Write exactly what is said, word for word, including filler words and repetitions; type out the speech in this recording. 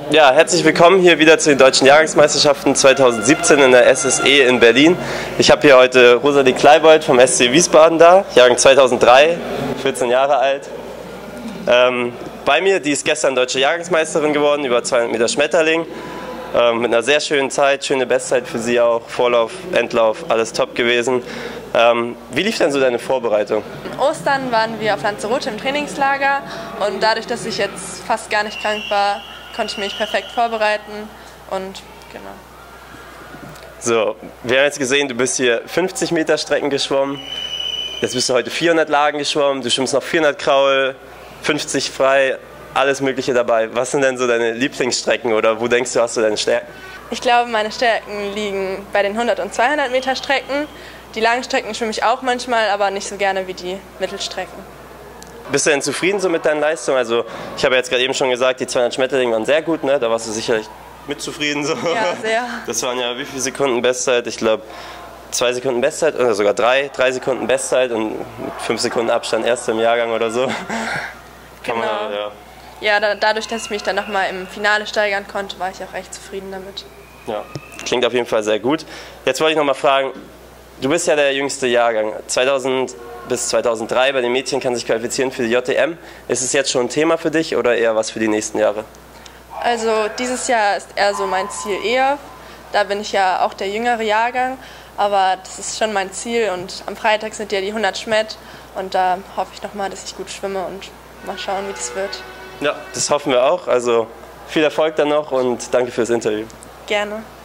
Ja, herzlich willkommen hier wieder zu den Deutschen Jahrgangsmeisterschaften zweitausendsiebzehn in der S S E in Berlin. Ich habe hier heute Rosalie Kleibold vom S C Wiesbaden da, Jahrgang zweitausenddrei, vierzehn Jahre alt. Ähm, bei mir, die ist gestern deutsche Jahrgangsmeisterin geworden, über zweihundert Meter Schmetterling. Ähm, mit einer sehr schönen Zeit, schöne Bestzeit für sie auch, Vorlauf, Endlauf, alles top gewesen. Ähm, wie lief denn so deine Vorbereitung? In Ostern waren wir auf Lanzarote im Trainingslager und dadurch, dass ich jetzt fast gar nicht krank war, konnte ich mich perfekt vorbereiten und genau. So, wir haben jetzt gesehen, du bist hier fünfzig Meter Strecken geschwommen, jetzt bist du heute vierhundert Lagen geschwommen, du schwimmst noch vierhundert Kraul, fünfzig frei, alles Mögliche dabei. Was sind denn so deine Lieblingsstrecken oder wo denkst du, hast du deine Stärken? Ich glaube, meine Stärken liegen bei den hundert und zweihundert Meter Strecken. Die langen Strecken schwimme ich auch manchmal, aber nicht so gerne wie die Mittelstrecken. Bist du denn zufrieden so mit deinen Leistungen? Also ich habe jetzt gerade eben schon gesagt, die zweihundert Schmetterlinge waren sehr gut, ne? Da warst du sicherlich mit zufrieden. So. Ja, sehr. Das waren ja wie viele Sekunden Bestzeit? Ich glaube zwei Sekunden Bestzeit oder sogar drei, drei Sekunden Bestzeit und mit fünf Sekunden Abstand erster im Jahrgang oder so. Kann genau. Man, ja, ja da, dadurch, dass ich mich dann nochmal im Finale steigern konnte, war ich auch echt zufrieden damit. Ja, klingt auf jeden Fall sehr gut. Jetzt wollte ich noch mal fragen, du bist ja der jüngste Jahrgang, zweitausend bis zweitausenddrei, bei den Mädchen kann sich qualifizieren für die J T M. Ist es jetzt schon ein Thema für dich oder eher was für die nächsten Jahre? Also dieses Jahr ist eher so mein Ziel eher. Da bin ich ja auch der jüngere Jahrgang, aber das ist schon mein Ziel und am Freitag sind ja die hundert Schmett und da hoffe ich nochmal, dass ich gut schwimme und mal schauen, wie das wird. Ja, das hoffen wir auch. Also viel Erfolg dann noch und danke fürs Interview. Gerne.